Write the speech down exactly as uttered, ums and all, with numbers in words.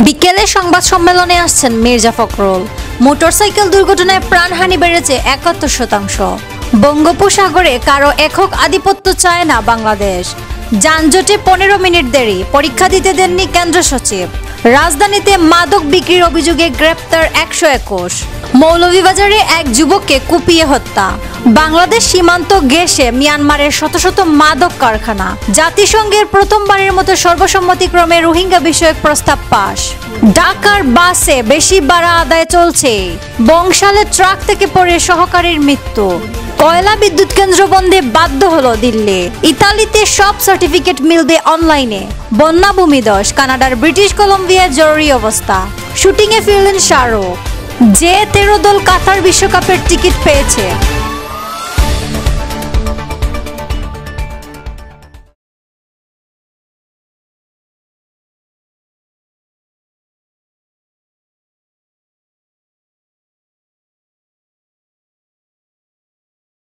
বিকেলে সংবাদ সম্মেলনে আসছেন মির্জা ফখরুল। মোটরসাইকেল দুর্ঘটনায় প্রাণহানি বেড়েছে একাত্তর শতাংশ। বঙ্গোপসাগরে কারো একক আধিপত্য চায় না বাংলাদেশ। যানজটে পনেরো মিনিট দেরি, পরীক্ষা দিতে দেননি কেন্দ্র সচিব। রাজধানীতে মাদক বিক্রির অভিযোগে গ্রেপ্তার একশো একুশ। মৌলভীবাজারে এক যুবককে কুপিয়ে হত্যা। বাংলাদেশ সীমান্ত ঘেঁষে মিয়ানমারের শত শত মাদক কারখানা। জাতিসংঘের প্রথমবারের মতো সর্বসম্মতিক্রমে রোহিঙ্গা বিষয়ক প্রস্তাব পাস। ঢাকার বাসে বেশি ভাড়া আদায় চলছে। বংশালে ট্রাক থেকে পড়ে সহকারীর মৃত্যু। কয়লা বিদ্যুৎ কেন্দ্র বন্ধে বাধ্য হলো দিল্লি। ইতালিতে সব সার্টিফিকেট মিলবে অনলাইনে। বন্যা ভূমিধস, কানাডার ব্রিটিশ কলম্বিয়ার জরুরি অবস্থা। শুটিংয়ে ফিরলেন শাহরুখ। যে তেরো দল কাতার বিশ্বকাপের টিকিট পেয়েছে।